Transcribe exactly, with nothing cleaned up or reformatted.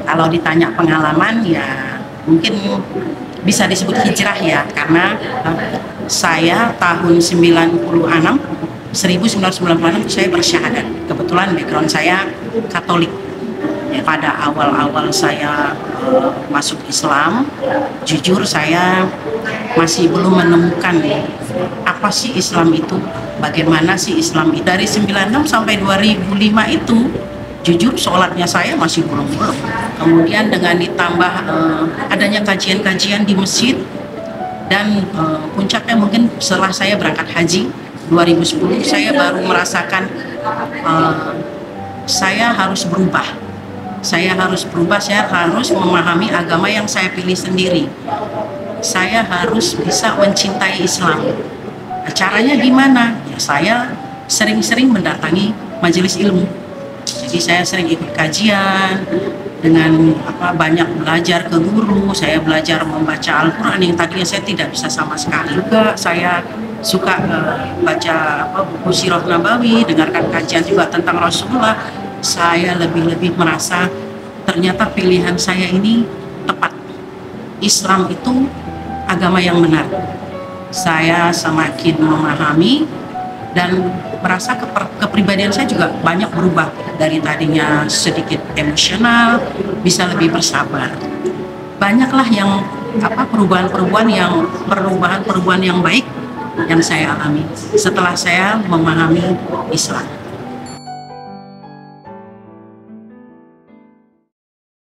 Kalau ditanya pengalaman ya mungkin bisa disebut hijrah ya, karena uh, saya tahun sembilan puluh enam seribu sembilan ratus sembilan puluh enam saya bersyahadat. Kebetulan background saya Katolik. Ya, pada awal-awal saya uh, masuk Islam, jujur saya masih belum menemukan apa sih Islam itu, bagaimana sih Islam itu. Dari sembilan puluh enam sampai dua ribu lima itu, jujur sholatnya saya masih belum-belum. Kemudian dengan ditambah uh, adanya kajian-kajian di masjid, dan uh, puncaknya mungkin setelah saya berangkat haji dua ribu sepuluh, saya baru merasakan uh, saya harus berubah. Saya harus berubah, saya harus memahami agama yang saya pilih sendiri. Saya harus bisa mencintai Islam. Nah, caranya gimana? Ya, saya sering-sering mendatangi majelis ilmu. Jadi saya sering ikut kajian, dengan apa banyak belajar ke guru. Saya belajar membaca Al-Quran yang tadinya saya tidak bisa sama sekali. Juga saya suka uh, baca apa, buku Sirah Nabawi, dengarkan kajian juga tentang Rasulullah. Saya lebih-lebih merasa ternyata pilihan saya ini tepat. Islam itu agama yang benar. Saya semakin memahami dan merasa keper, kepribadian saya juga banyak berubah. Dari tadinya sedikit emosional, bisa lebih bersabar. Banyaklah yang apa perubahan-perubahan yang perubahan-perubahan yang baik yang saya alami setelah saya memahami Islam.